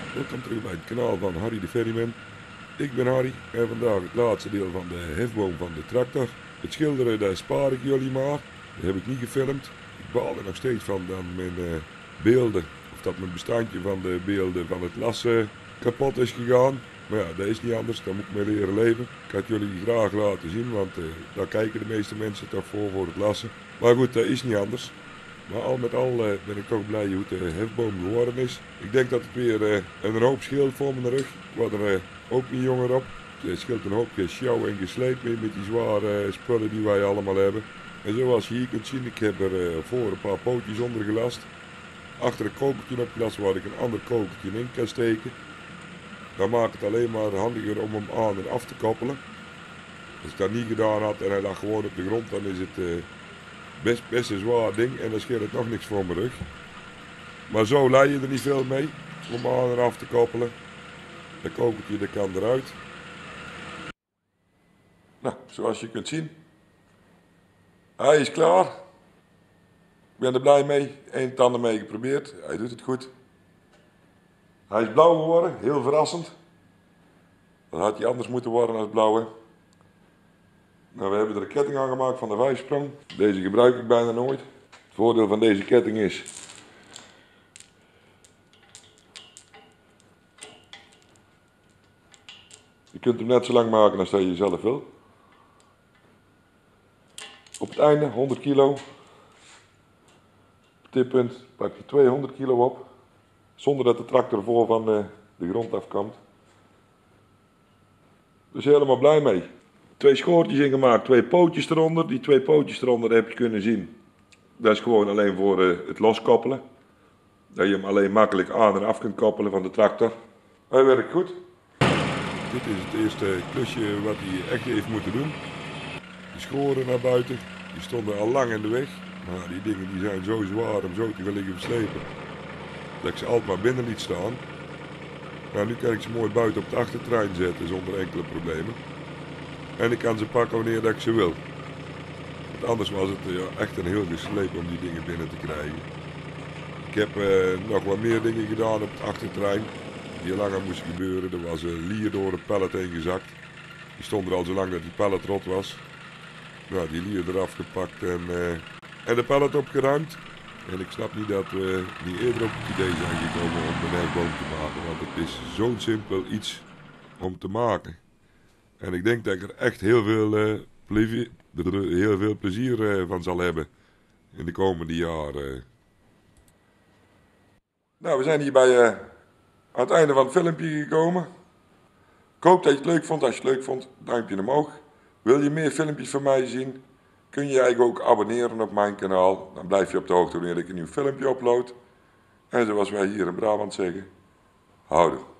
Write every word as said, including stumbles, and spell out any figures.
Welkom terug bij het kanaal van Harry de Ferryman. Ik ben Harry en vandaag het laatste deel van de hefboom van de tractor. Het schilderen, daar spaar ik jullie maar. Dat heb ik niet gefilmd. Ik baal er nog steeds van dat mijn uh, beelden, of dat mijn bestandje van de beelden van het lassen kapot is gegaan. Maar ja, dat is niet anders, daar moet ik mee leren leven. Ik had jullie graag laten zien, want uh, daar kijken de meeste mensen toch voor voor het lassen. Maar goed, dat is niet anders. Maar al met al uh, ben ik toch blij hoe de hefboom geworden is. Ik denk dat het weer uh, een hoop scheelt voor mijn rug. Ik word er uh, ook niet jonger op. Het scheelt een hoop gesjouw en gesleep mee met die zware uh, spullen die wij allemaal hebben. En zoals je hier kunt zien, ik heb er uh, voor een paar pootjes onder gelast. Achter een kokertje opgelast waar ik een ander kokertje in kan steken. Dan maakt het alleen maar handiger om hem aan en af te koppelen. Als ik dat niet gedaan had en hij lag gewoon op de grond, dan is het... Uh, Best, best een zwaar ding en dan scheelt het nog niks voor mijn rug. Maar zo lei je er niet veel mee om aan en af te koppelen. Dat kokertje dat kan eruit. Nou, zoals je kunt zien. Hij is klaar. Ik ben er blij mee. Eén tand mee geprobeerd. Hij doet het goed. Hij is blauw geworden, heel verrassend. Dat had hij anders moeten worden als blauwe. Nou, we hebben er een ketting aan gemaakt van de vijfsprong. Deze gebruik ik bijna nooit. Het voordeel van deze ketting is... je kunt hem net zo lang maken als dat je zelf wil. Op het einde honderd kilo. Op dit punt pak je tweehonderd kilo op. Zonder dat de tractor voor van de, de grond afkomt. Dus helemaal blij mee. Twee schoortjes ingemaakt, twee pootjes eronder. Die twee pootjes eronder heb je kunnen zien. Dat is gewoon alleen voor uh, het loskoppelen. Dat je hem alleen makkelijk aan en af kunt koppelen van de tractor. Hij werkt goed. Dit is het eerste klusje wat hij echt heeft moeten doen. De schoren naar buiten, die stonden al lang in de weg. Maar die dingen die zijn zo zwaar om zo te gaan liggen verslepen. Dat ik ze altijd maar binnen liet staan. Nou, nu kan ik ze mooi buiten op de achtertrein zetten zonder enkele problemen. En ik kan ze pakken wanneer dat ik ze wil. Want anders was het ja, echt een heel gesleep om die dingen binnen te krijgen. Ik heb uh, nog wat meer dingen gedaan op de achtertrein. Die langer moest gebeuren. Er was een lier door een pallet heen gezakt. Die stond er al zo lang dat die pallet rot was. Nou, die lier eraf gepakt en, uh, en de pallet opgeruimd. En ik snap niet dat we niet eerder op het idee zijn gekomen om een hefboom te maken. Want het is zo'n simpel iets om te maken. En ik denk dat ik er echt heel veel, uh, plezier, heel veel plezier uh, van zal hebben in de komende jaren. Nou, we zijn hier bij uh, aan het einde van het filmpje gekomen. Ik hoop dat je het leuk vond. Als je het leuk vond, duimpje omhoog. Wil je meer filmpjes van mij zien? Kun je je eigenlijk ook abonneren op mijn kanaal. Dan blijf je op de hoogte wanneer ik een nieuw filmpje upload. En zoals wij hier in Brabant zeggen, houdoe.